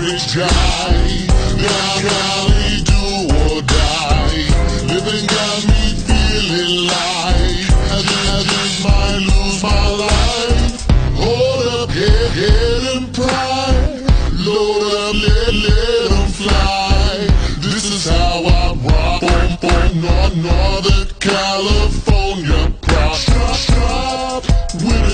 average guy. Golly, do or die. Living got me feeling like I just might lose my life. Hold up, head and pride. Load up, let 'em fly. This is how I rock on Northern California prop. With a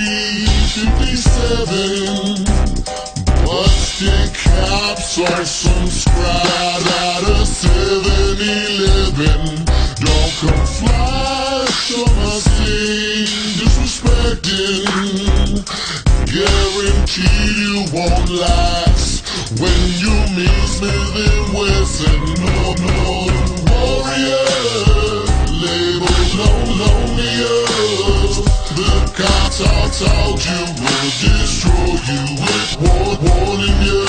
357. Busting caps on some scrap out of 7-Eleven. Don't come flash on my scene, disrespecting. Guaranteed you won't last when you meet Smith and Wesson. No warrior, labeled lonelier. The cops all told you will destroy you with warning you.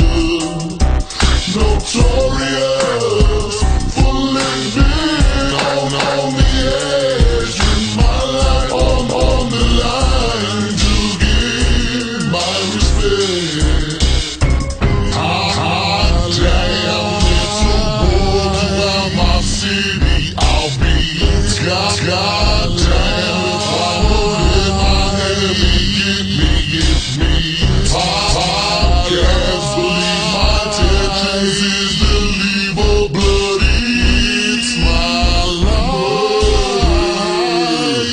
Notorious for living on the edge, with my life on the line to give my respect. Hot damn, it's a war throughout my city. I'll be goddamn if I would let my head get me. Podcast, believe my intentions is to leave a bloody. It's my life.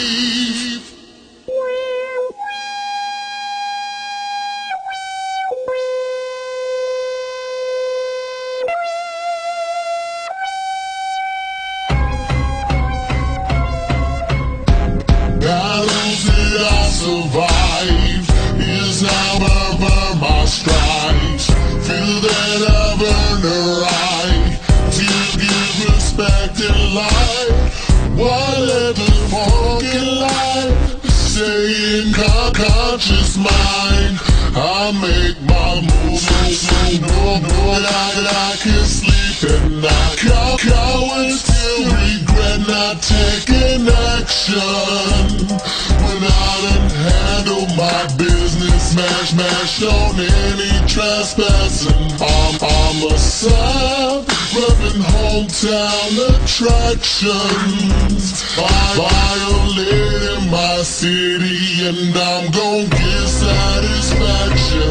Battles that I survived is how I burn my stripes. Feel that I've earned the right to give respect in life. While let the fucking life stay in conscious mind. I make my moves so that I can sleep at night. Cowards still regret not taking action. When I done handle my business, smash on any trespassing. I'm a South, reppin' hometown attractions. Violating my city, and I'm gon' get satisfaction.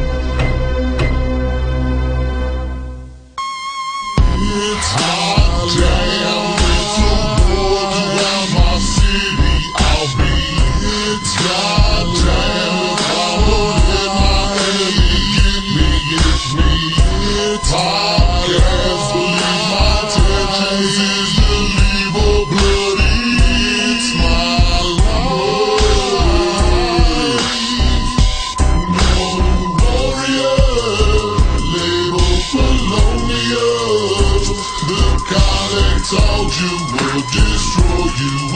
It's hot damn, it's a war throughout my city. I'll be goddamn if I would let my head get me. Podcast, believe my intentions is to leave a bloody. It's my life. No warrior, labeled felonious. The kind they told you will destroy you